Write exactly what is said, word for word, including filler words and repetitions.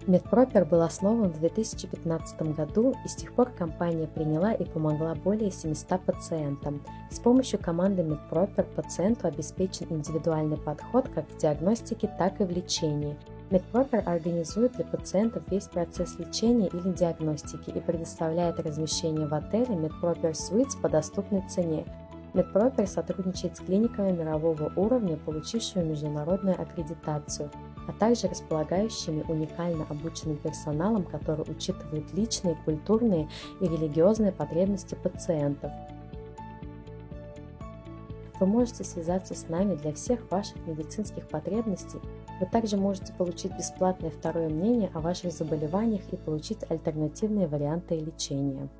Медпропер был основан в две тысячи пятнадцатом году, и с тех пор компания приняла и помогла более семистам пациентам. С помощью команды Медпропер пациенту обеспечен индивидуальный подход как в диагностике, так и в лечении. Медпропер организует для пациентов весь процесс лечения или диагностики и предоставляет размещение в отеле Медпропер Suites по доступной цене. Медпропер сотрудничает с клиниками мирового уровня, получившими международную аккредитацию, а также располагающими уникально обученным персоналом, который учитывает личные, культурные и религиозные потребности пациентов. Вы можете связаться с нами для всех ваших медицинских потребностей. Вы также можете получить бесплатное второе мнение о ваших заболеваниях и получить альтернативные варианты лечения.